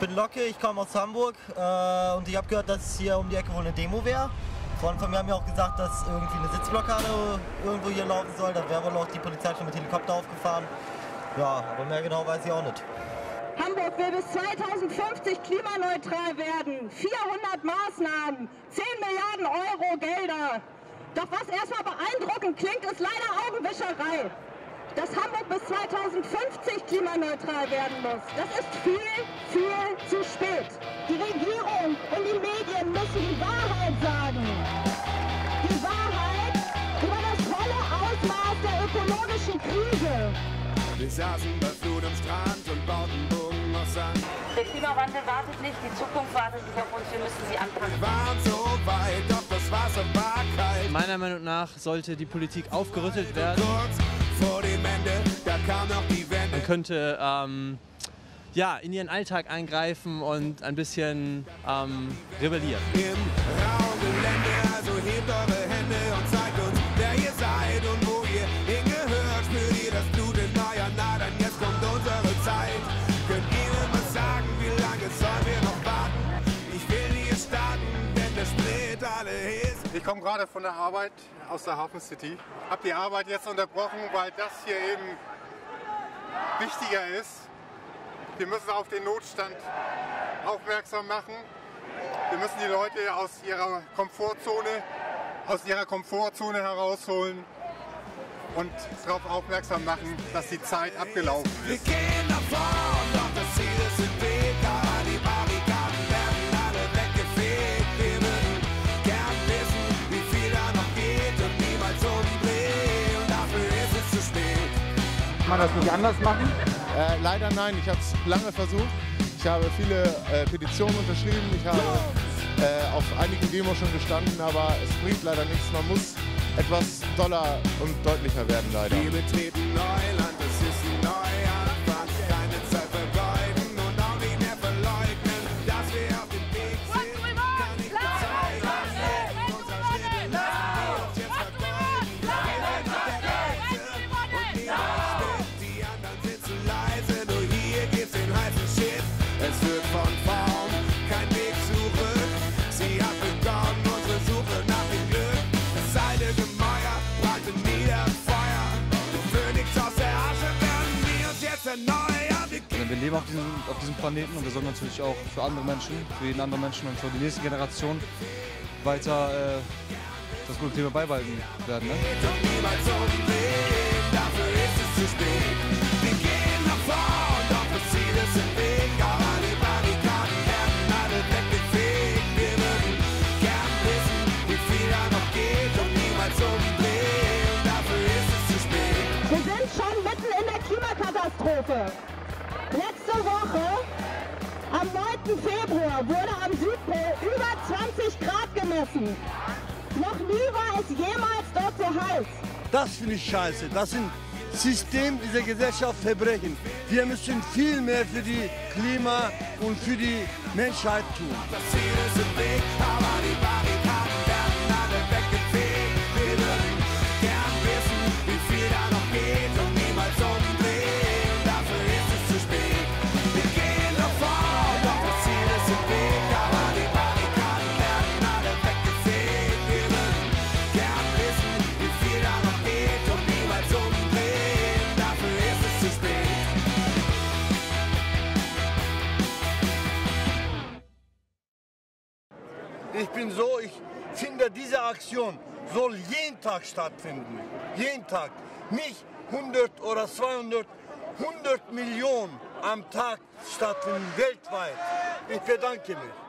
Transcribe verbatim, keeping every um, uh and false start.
bin Locke, ich komme aus Hamburg äh, und ich habe gehört, dass hier um die Ecke wohl eine Demo wäre. Freunde von mir haben mir auch gesagt, dass irgendwie eine Sitzblockade irgendwo hier laufen soll. Da wäre wohl auch die Polizei schon mit Helikopter aufgefahren. Ja, aber mehr genau weiß ich auch nicht. Hamburg will bis zweitausendfünfzig klimaneutral werden. vierhundert Maßnahmen, zehn Milliarden Euro Gelder. Doch was erstmal beeindruckend klingt, ist leider Augenwischerei. Dass Hamburg bis zweitausendfünfzig klimaneutral werden muss, das ist viel, viel zu spät. Die Regierung und die Medien müssen die Wahrheit sagen. Die Wahrheit über das volle Ausmaß der ökologischen Krise. Wir saßen bei Flut am Strand und bauten Bogen aus Sand. Der Klimawandel wartet nicht, die Zukunft wartet nicht auf uns, wir müssen sie anpacken. Wir waren so weit, doch das Wasser war kalt. Meiner Meinung nach sollte die Politik aufgerüttelt werden. Kurz vor dem Ende, da kam noch die Wende. Man könnte ähm, ja, in ihren Alltag eingreifen und ein bisschen ähm, rebellieren. Im rauen Gelände, also hebt eure Hände und zeigt uns, wer ihr seid und wo ihr hingehört. Spürt ihr das Blut in euren Adern, jetzt kommt unsere Zeit. Könnt ihr mir mal sagen, wie lange sollen wir noch warten? Ich will hier starten, denn der Sprit alle ist. Ich komme gerade von der Arbeit aus der Hafen City. Habe die Arbeit jetzt unterbrochen, weil das hier eben wichtiger ist. Wir müssen auf den Notstand aufmerksam machen. Wir müssen die Leute aus ihrer Komfortzone, aus ihrer Komfortzone herausholen und darauf aufmerksam machen, dass die Zeit abgelaufen ist. Wir gehen nach vorn, doch das Ziel ist im Weg. Aber die Barrikaden werden alle weggefegt. Wir würden gern wissen, wie viel da noch geht und niemals umdrehen. Und dafür ist es zu spät. Kann man das nicht anders machen? Äh, leider nein, ich habe es lange versucht. Ich habe viele äh, Petitionen unterschrieben, ich habe äh, auf einigen Demos schon gestanden, aber es bringt leider nichts. Man muss etwas doller und deutlicher werden, leider. Wir betreten Neuland, es ist ein Neuanfang. Keine Zeit vergeuden und auch nicht mehr verleugnen, dass wir auf dem Weg sind. Kann ich bezeichnen, unser Schritt lassen wir uns jetzt vergeuden. Wir sind der Reize und niemand mit. Die anderen sitzen leise, nur hier geht's den heißen Shit. Es wird von vorn kein Weg zurück. Sie hat begonnen, unsere Suche nach dem Glück. Das alte Gemäuer brannte nieder Feuer. Der Phönix aus der Asche werden wir uns jetzt erneuern. Wir Wir leben auf diesem, auf diesem Planeten und wir sollen natürlich auch für andere Menschen, für jeden anderen Menschen und für die nächste Generation weiter äh, das gute Klima beibehalten werden. Ne? Niemals umdrehen, dafür ist es zu spät. Wir gehen nach vorn, doch das Ziel ist im Weg. Aber die Barrikaden werden alle weggefegt. Wir würden gern wissen, wie viel da noch geht und niemals umdrehen. Dafür ist es zu spät. Wir sind schon mitten in der Klimakatastrophe. Letzte Woche, am neunten Februar, wurde am Südpol über zwanzig Grad gemessen. Noch nie war es jemals dort so heiß. Das finde ich scheiße. Das sind System dieser Gesellschaft Verbrechen. Wir müssen viel mehr für die Klima und für die Menschheit tun. Das Ziel ist im Weg, aber die Barrikaden werden alle weggefegt. Wir würden gern wissen, wie viel da noch geht und niemals umdrehen. Dafür ist es zu spät. Wir gehen nach vorn, doch das Ziel ist im Weg. Aber die Barrikaden werden alle weggefegt. Wir würden gern wissen, wie viel da noch geht und niemals umdrehen. Dafür ist es zu spät. Ich bin so, ich finde, diese Aktion soll jeden Tag stattfinden. Jeden Tag. Nicht hundert oder zweihundert, hundert Millionen am Tag stattfinden, weltweit. Ich bedanke mich.